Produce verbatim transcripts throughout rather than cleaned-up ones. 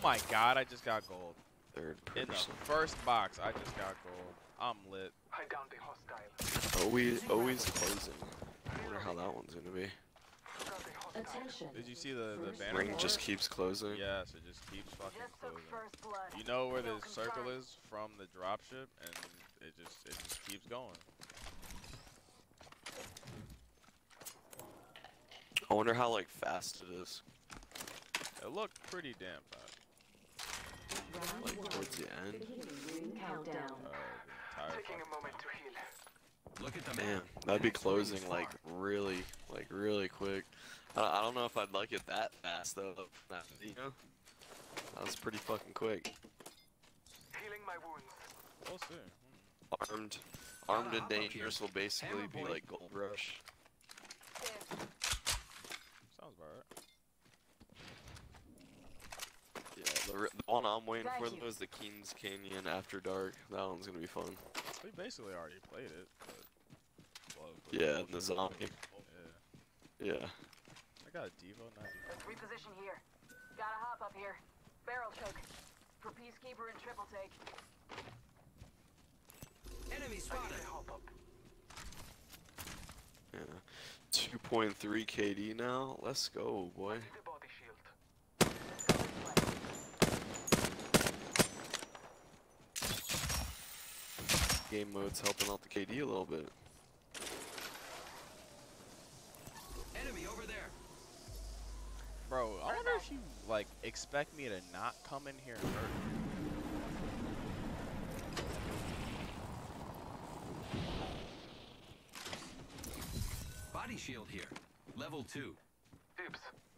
my god, I just got gold. Third In the person. first box, I just got gold. I'm lit. I downed a hostile. Always, always closing. I wonder how that one's gonna be. Attention. Did you see the, the banner? Ring for just it? keeps closing. Yes, it just keeps fucking Just took closing. first blood. You know where the No circle concern. is from the dropship, and it just it just keeps going. I wonder how like fast it is. It looked pretty damn fast. Round Like one. towards the end. Beginning ring countdown. Uh, the entire Taking a fucking moment time. to heal. Look at the Damn, map. that'd be Next ring's closing far. like really, like really quick. I don't, I don't know if I'd like it that fast though. That, you know, that was pretty fucking quick. Healing my wounds. We'll see. Hmm. Armed, armed and hop up here. dangerous will basically Hammer be point. like Gold Rush. Sounds about right. Yeah, the, r- the one I'm waiting Thank for you. though is the Kings Canyon After Dark. That one's gonna be fun. We basically already played it. But, well, but Yeah, we'll the just- zombie. Yeah. Yeah. I got a Devo, not Devo. Let's reposition here. Gotta hop up here. Barrel choke. For Peacekeeper and triple take. Enemy I need spotted. a hop up. Yeah. two point three K D now. Let's go, boy. I need a body shield. Game mode's helping out the K D a little bit. Enemy over there. Bro, I wonder if you like expect me to not come in here and hurt you. Body shield here. Level two. Dibs.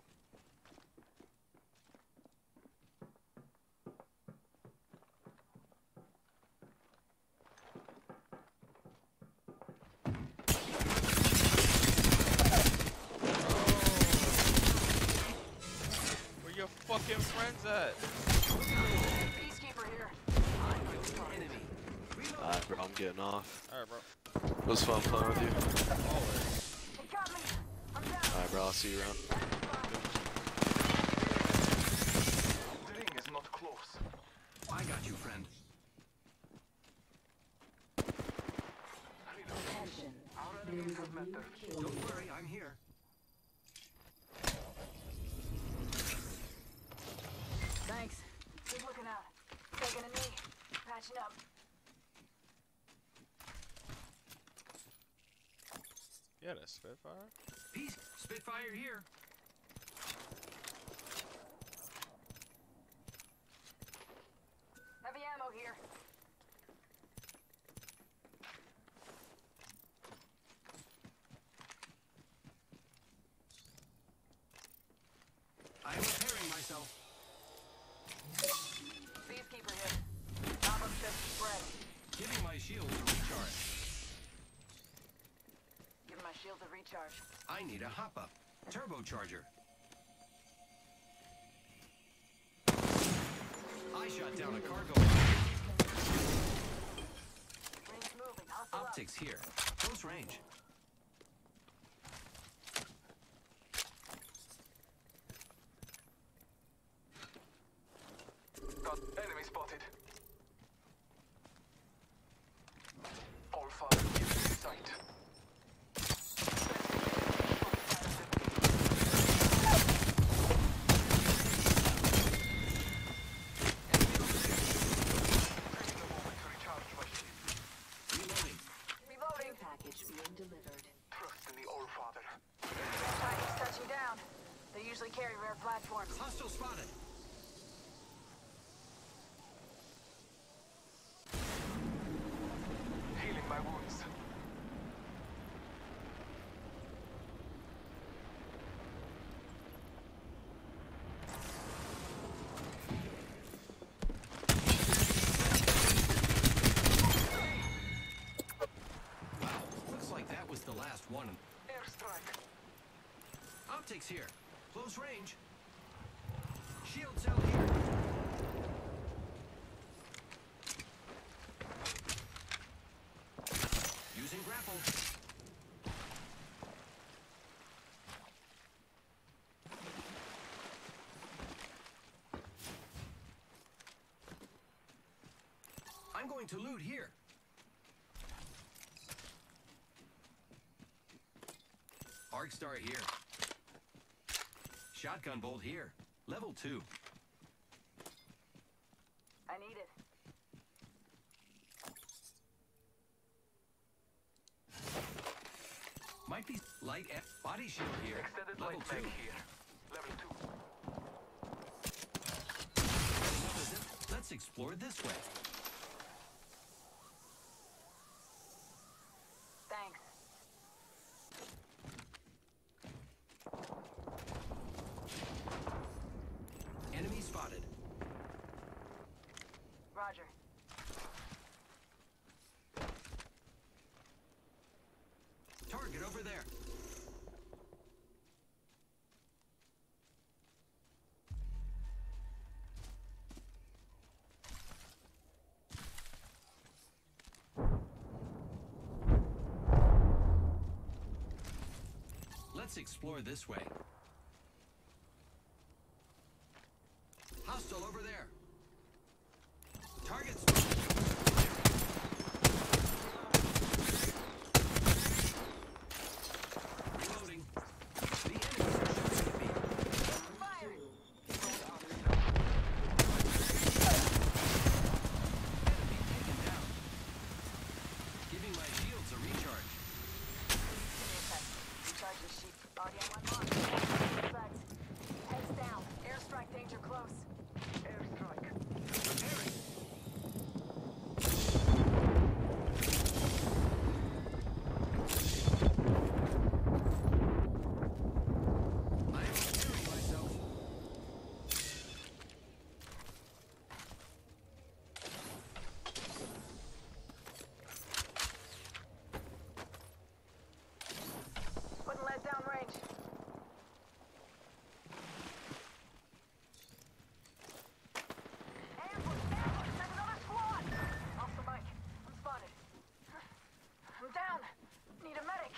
Where your fucking friends at? Peacekeeper here. Enemy. Alright, bro, I'm getting off. Alright, bro. It was fun playing with you. Always. It got me. I'm down. Alright, bro, I'll see you around. The ring is not close. I got you, friend. Attention. Our There enemies is have a met new their kill. Don't worry, I'm here. Thanks. Keep looking out. Taking a knee. Patching up. You had a Spitfire? Peace. Spitfire here. Heavy ammo here. I'm repairing myself. Peacekeeper here. Pop-up shift spread. Giving my shield to recharge. Give my shield a recharge. I need a hop up. Turbocharger. I shot down a cargo. Ring's moving. Hustle up. Optics here. Close range. Got enemy spotted. All father in sight. Taking a moment to recharge my shield. Reloading. Reloading. Package being delivered. Trust in the All Father. Package touching down. They usually carry rare platforms. Hostile spotted. Healing my wounds. Wow. Looks like that was the last one. Airstrike. Optics here. Close range. Shield cell here. Using grapple. going to loot here. Arc Star here. Shotgun bolt here. Level two. I need it. Might be light F body shield here. Extended Level light two. mag here. Level two. Another zip. Let's explore this way. Thanks. Enemy spotted. Roger. Target over there. Let's explore this way. Hostile over there. Target spotted. Reloading. The enemies are shooting at me. Fire! Enemy taken down. Giving my shields a recharge. Give me a sec. Recharge the sheep. Already on my mark. Effect. Heads down. Airstrike danger close. Airstrike. Repairing. I am repairing myself. Wouldn't let down range. Ambush! Ambush! There's another squad! Off the mic. I'm spotted. I'm down. Need a medic.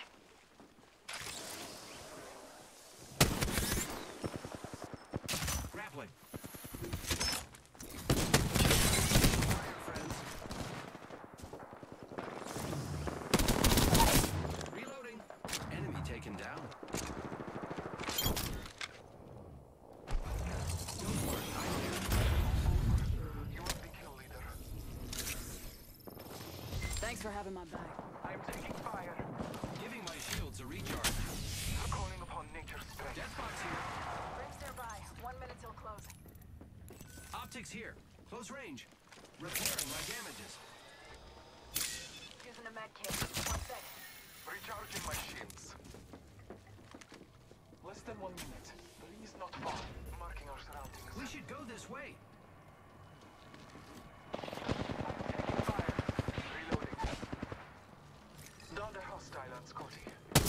Grappling. Fire, friends. Reloading. Enemy taken down. Don't worry, I'm here. You are the kill leader. Thanks for having my back. I'm taking fire. Giving my shields a recharge. Calling upon nature's strength. Deathbox here. Rings nearby. One minute till close. Optics here. Close range. Repairing my damages. Using a med kit. One sec. Recharging my shields. Less than one minute. The ring is not far. Marking our surroundings. We should go this way. Taking fire. Reloading. Down the hostile on Scotty.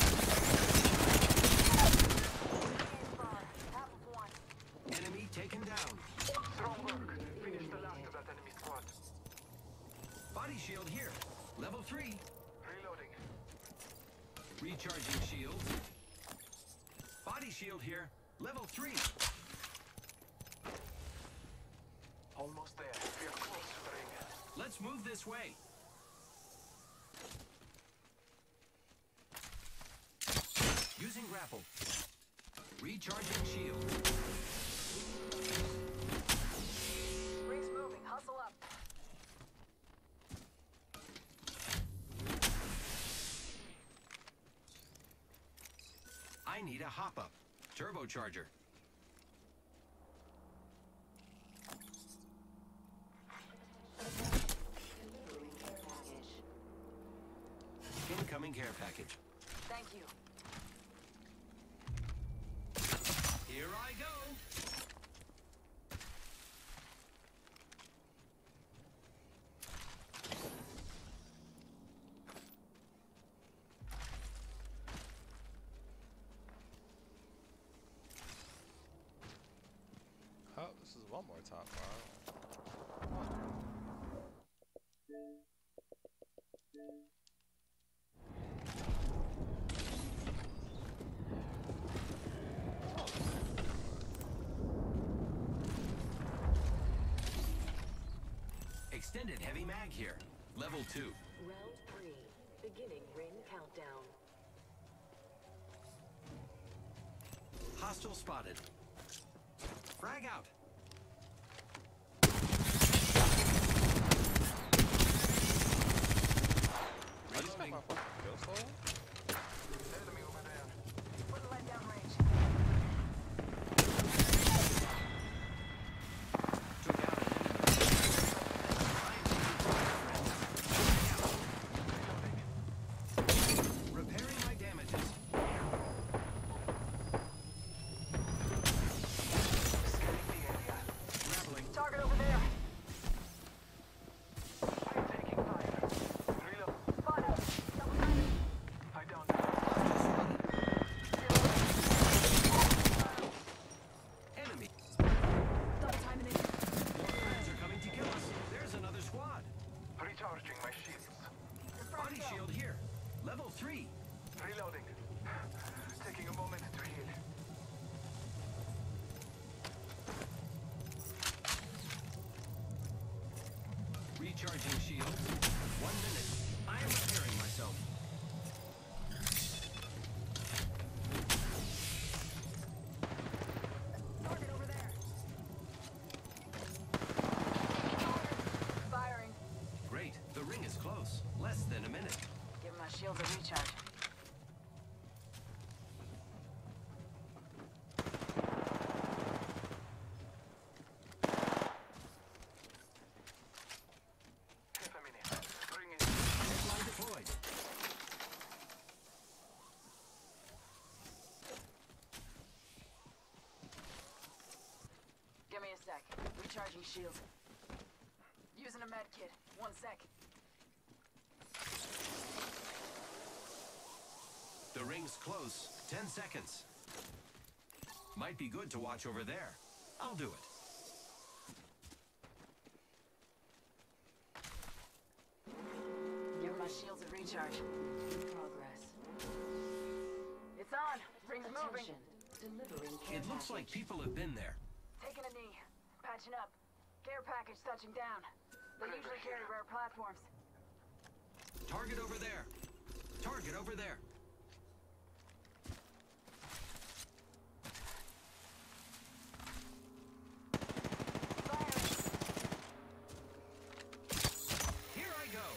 Aim far. Half of one. Enemy taken down. Strong work. Finish the last of that enemy squad. Body shield here. Level three. Reloading. Recharging shield. Body shield here. Level three. Almost there. We are close to the ring. Let's move this way. Using grapple. Recharging shield. Rings moving. Hustle up. I need a hop up. Turbocharger. Incoming care package. Thank you. Here I go. Oh, this is one more top bar. extended heavy mag here. Level two. Round three. Beginning ring countdown. Hostile spotted. Frag out. I just got my fucking kill stolen? Enemy over there. Wouldn't let down range. Took out an enemy. Repairing my damages. Scanning the area. Grappling. Target over there. I'm taking fire. Reload. Spotted. Double timing. I downed. Enemy. Double timing it. More friends are coming to kill us. There's another squad. Recharging my shields. Body shield here. Level three. Reloading. Taking a moment to heal. Recharging shield. One minute. I am repairing myself. Target over there. Firing. Great. The ring is close. Less than a minute. Give my shields a recharge. Half a minute. Ring is. Headline deployed. Give me a sec. Recharging shield. Using a med kit. One sec. The ring's close. Ten seconds. Might be good to watch over there. I'll do it. Give my shields a recharge. Progress. It's on. Ring's moving. Delivering care It looks like package. people have been there. Taking a knee. Patching up. Care package touching down. They usually carry rare platforms. Target over there. Target over there. Firing. Here I go.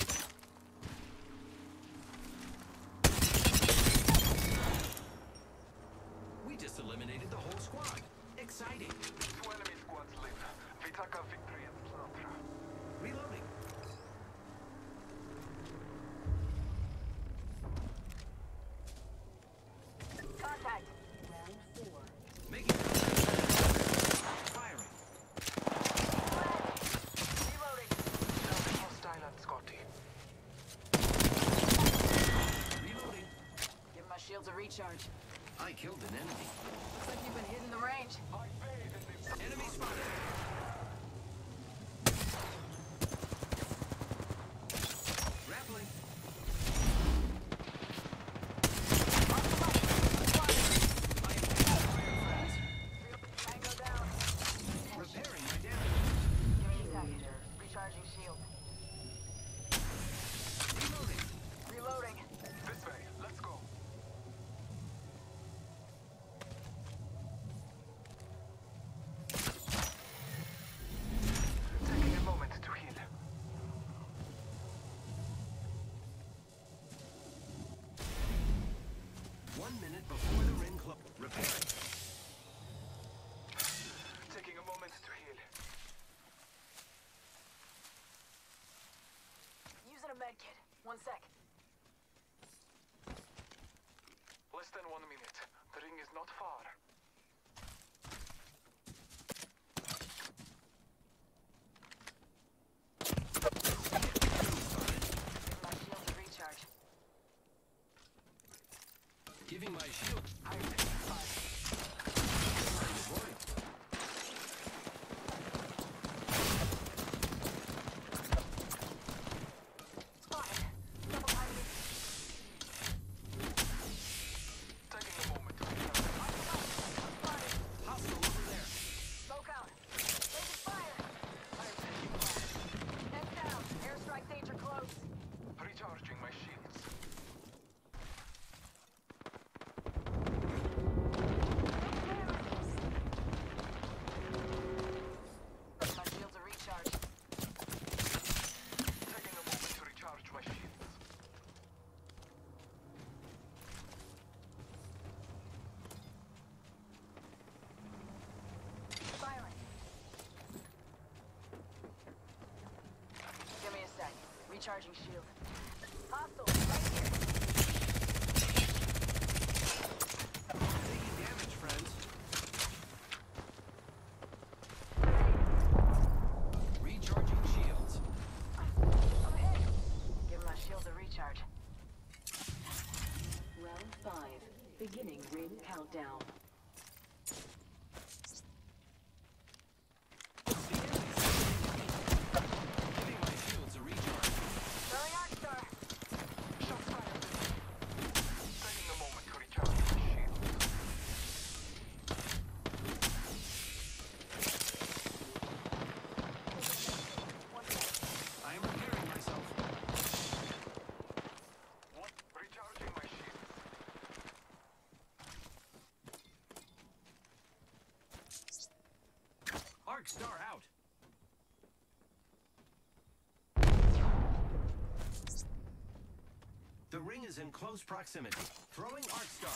We just eliminated the whole squad. Exciting. Two enemy squads live. Vitaka victory at Slatra. Reloading. Contact. Round four. Making contact. Firing. Reloading. Hostile at Scotty. Reloading. Give my shields a recharge. I killed an enemy. Looks like you've been hitting the range. I bathe in the Enemy spotted. Grappling. I am taking fire, friends. Tango down. Repairing my damage. Give me a sec. Recharging shield. Reloading. Reloading. This way. Let's go. Taking a moment to heal. One minute before the ring club. Repairing. Taking a moment to heal. Using a med kit. One sec. Less than one minute. The ring is not far. Give my shields a recharge. Giving my shield. Iron fifty-five. Deployed. Spotted. Double timing it. Taking a moment to recharge. Spotted. Hostile over there. Smoke out. Taking fire. Fire taking fire. Recharging shield. Hostile, right here. Taking damage, friends. Recharging shields. I'm hit. Give my shield a recharge. Round five. Beginning ring countdown. Giving my shields a recharge. Throwing Arc Star. Shots fired. Taking a moment to recharge my shield. I am repairing myself. What? Recharging my shield. Arc Star out. The ring is in close proximity. Throwing Arc Star.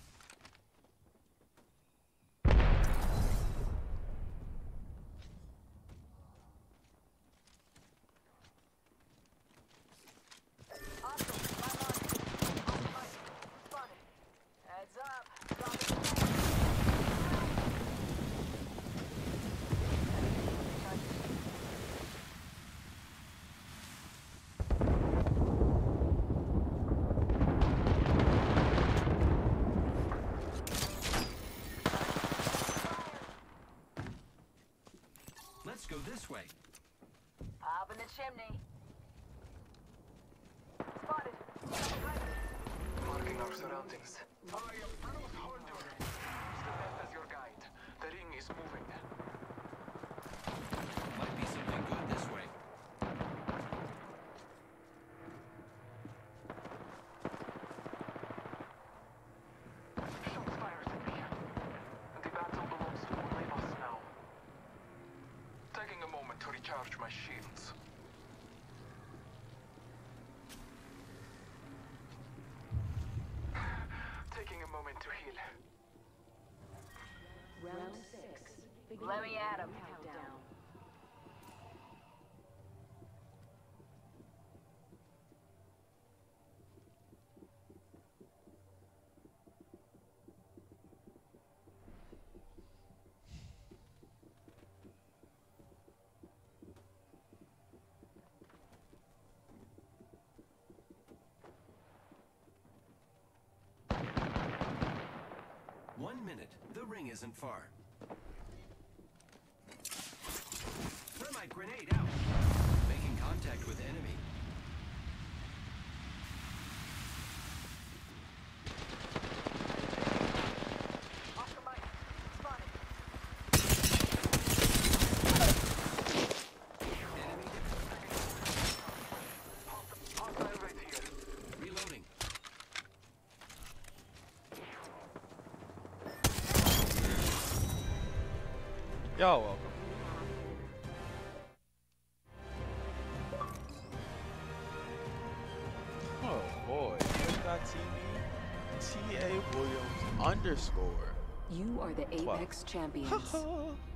Hostile, I'm on it. On fight. Spotted. Heads up. Dropping. Let's go this way. Up in the chimney. Spotted. Marking our surroundings. I am Bruce Holder. Use the map as your guide. The ring is moving. Might be something good this way. Shots fired at me. The battle belongs to only us now. Taking a moment to recharge my shields. Taking a moment to heal. Round six. Beginning Let me at 'em. ring countdown. One minute. The ring isn't far. Thermite grenade out. Making contact with enemy. Oscar Mike. Spotted. Enemy Hostile right here. reloading. Y'all welcome. Oh boy, twitch.tv T A Williams underscore. You are the Apex champions.